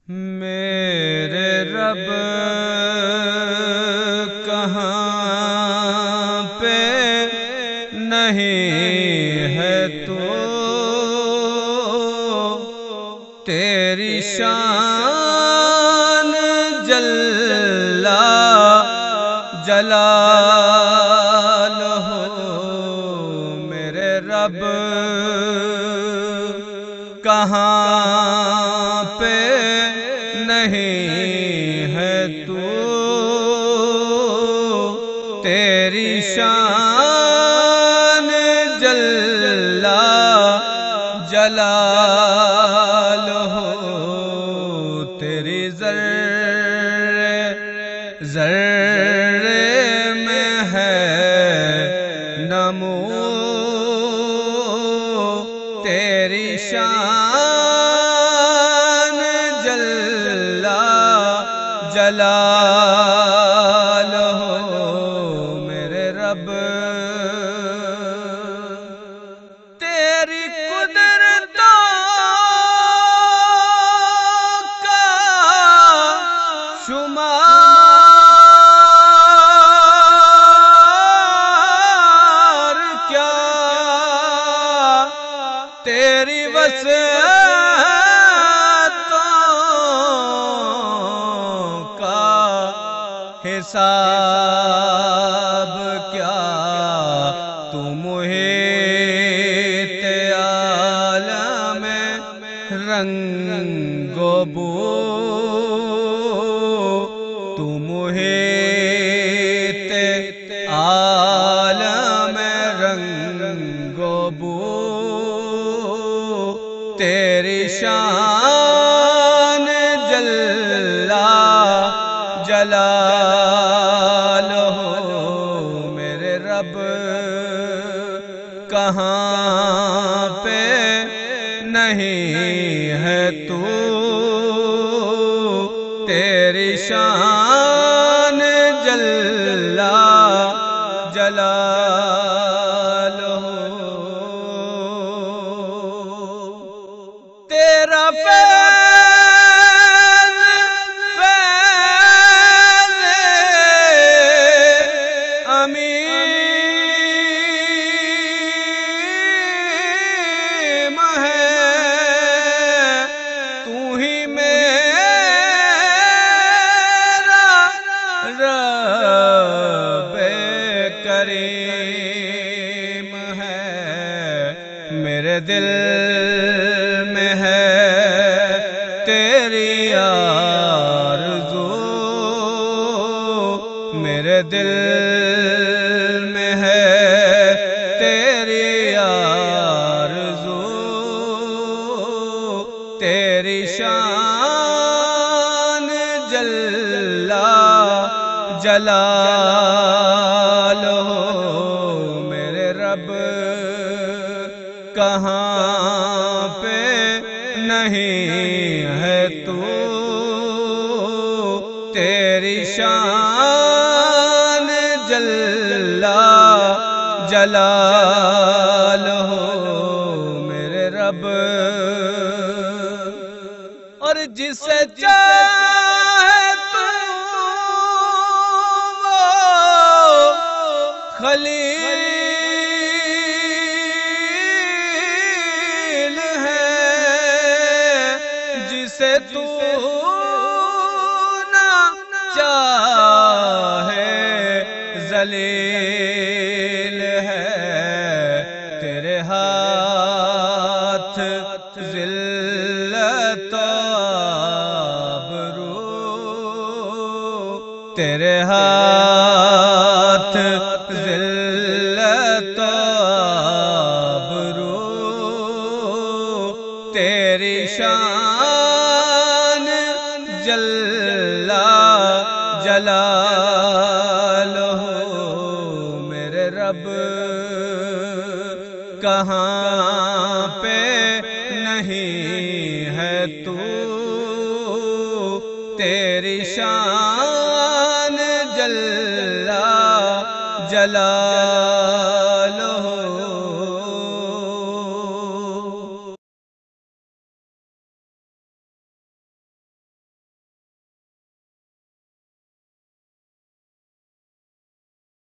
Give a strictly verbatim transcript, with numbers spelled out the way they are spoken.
میرے رب کہاں پہ نہیں ہے تو تیری شان جل جلالہ میرے رب کہاں پہ نہیں ہے تو تیری شان جل جلالہ تیری ذرے ذرے میں ہے نمو تیری شان جل جلالہ میرے رب تیری قدرتوں کا شمار کیا تیری وسعتوں کا حساب کیا تو محیط عالم رنگ و بو تو محیط عالم رنگ و بو تیری شان جل جلالہ میرے رب کہاں پہ نہیں ہے تو تیری شان جل جلالہ تیرا کریم ہے میرے دل میں ہے تیری آرزو میرے دل میں ہے تیری آرزو تیری شان جل جلالہ میرے رب کہاں پہ نہیں ہے تو تیری شان جل جلالہ میرے رب اور جسے چاہے خلیل ہے جسے تو نہ چاہے ذلیل ہے تیرے ہاتھ ذلت آبرو تیرے ہاتھ ذلت آبرو تیری شان جل جلالہ میرے رب کہاں پہ نہیں ہے تو تیری شان جل جلالہ